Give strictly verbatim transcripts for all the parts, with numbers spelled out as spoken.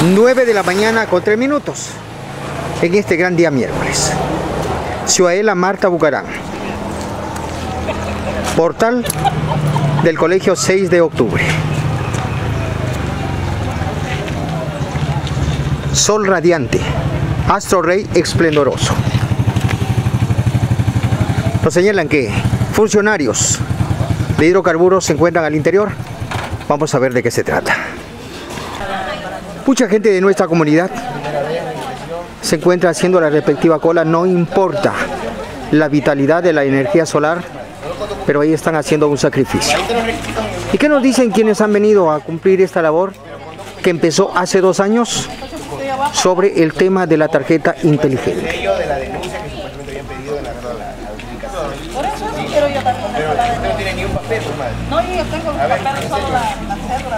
nueve de la mañana con tres minutos en este gran día miércoles. Ciudadela Marta Bucarán, portal del Colegio seis de octubre. Sol radiante, astro rey esplendoroso. Nos señalan que funcionarios de hidrocarburos se encuentran al interior. Vamos a ver de qué se trata. Mucha gente de nuestra comunidad se encuentra haciendo la respectiva cola, no importa la vitalidad de la energía solar, pero ahí están haciendo un sacrificio. ¿Y qué nos dicen quienes han venido a cumplir esta labor que empezó hace dos años sobre el tema de la tarjeta inteligente? Pero yo también tengo la de... No tiene ni un papel, madre. No, yo tengo un papel, solo la cédula.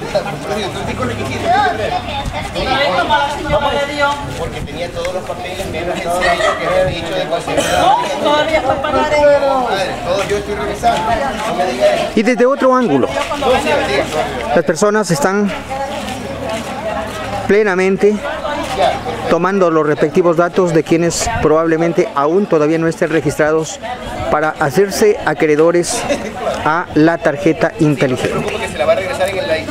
Como la señora le dio. Porque tenía todos los papeles, menos el sello que había dicho de cuál sería. No, todavía fue para dar ello. Madre, todo yo estoy revisando. No me diga eso. Y desde otro ángulo, las personas están plenamente tomando los respectivos datos de quienes probablemente aún todavía no estén registrados para hacerse acreedores a la tarjeta inteligente. Porque se la va a regresar en el like.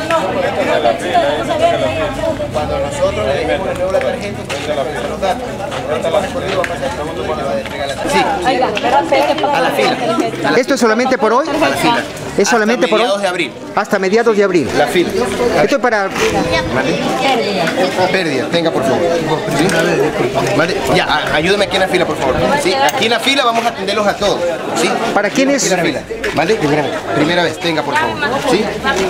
Cuando nosotros le dejemos de nuevo la tarjeta, usted va a regresar los datos. Ahorita va a recorrido, va a pasar el segundo y le va a entregar la tarjeta. Sí, a la fila. ¿Esto es solamente por hoy? A la fila. ¿Es solamente por hoy? Hasta mediados de abril. Hasta mediados de abril. La fila. Esto es para... Pérdida, tenga por favor. ¿Sí? ¿Vale? Ya, a- ayúdame aquí en la fila, por favor. ¿Sí? Aquí en la fila vamos a atenderlos a todos. ¿Sí? ¿Para quiénes? Aquí en la fila. ¿Vale? Primera vez. Primera vez, tenga por favor. ¿Sí?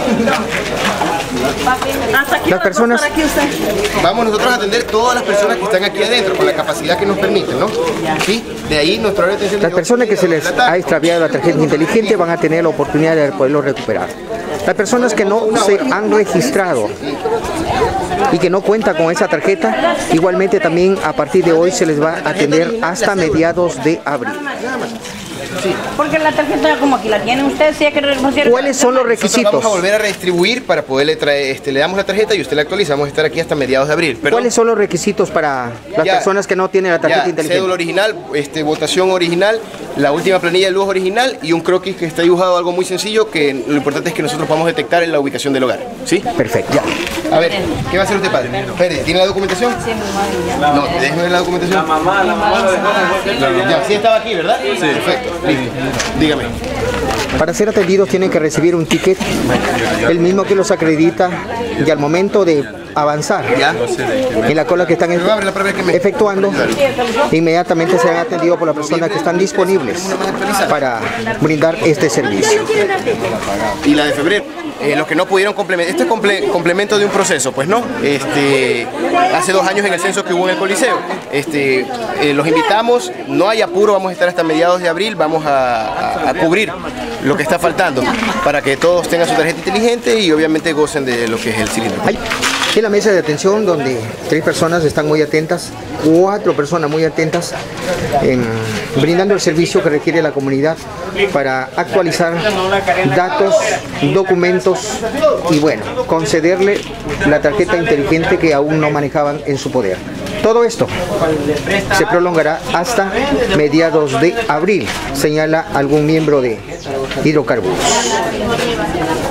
Las personas... Vamos nosotros a atender todas las personas que están aquí adentro con la capacidad que nos permite, ¿no? ¿Sí? De ahí nuestra hora de atención. Las personas que se les ha extraviado la tarjeta inteligente van a tener la oportunidad de poderlo recuperar. Las personas que no se han registrado y que no cuentan con esa tarjeta, igualmente también a partir de hoy se les va a atender hasta mediados de abril. Porque la tarjeta como aquí la tienen ustedes, sí hay que renunciar. ¿Cuáles son los Nosotros requisitos? vamos a volver a redistribuir para poderle traer, este, le damos la tarjeta y usted la actualiza. Vamos a estar aquí hasta mediados de abril. Perdón. ¿Cuáles son los requisitos para las Ya, personas que no tienen la tarjeta ya, inteligente? cédula original, este, votación original, la última planilla de luz original y un croquis que está dibujado, algo muy sencillo, que lo importante es que nosotros podamos detectar en la ubicación del hogar. ¿Sí? Perfecto. Ya. A ver, ¿qué va a hacer usted, padre? Pérez, ¿tiene la documentación? Sí, mi mamá. No, déjeme ver la documentación. La mamá, la mamá lo dejó. Ya, sí estaba aquí, ¿verdad? Sí. Perfecto, listo. Dígame. Para ser atendidos tienen que recibir un ticket, el mismo que los acredita, y al momento de avanzar Ya. en la cola que están Pero abre la primera que me- efectuando, inmediatamente serán atendidos por las personas que están disponibles para brindar este servicio. Y la de febrero. Eh, los que no pudieron complementar, este es comple- complemento de un proceso, pues no, este, hace dos años en el censo que hubo en el Coliseo, este, eh, los invitamos, no hay apuro, vamos a estar hasta mediados de abril, vamos a, a- a cubrir lo que está faltando, para que todos tengan su tarjeta inteligente y obviamente gocen de lo que es el cilindro. Hay en la mesa de atención donde tres personas están muy atentas, cuatro personas muy atentas, en, brindando el servicio que requiere la comunidad para actualizar datos, documentos y bueno, concederle la tarjeta inteligente que aún no manejaban en su poder. Todo esto se prolongará hasta mediados de abril, señala algún miembro de Hidrocarburos.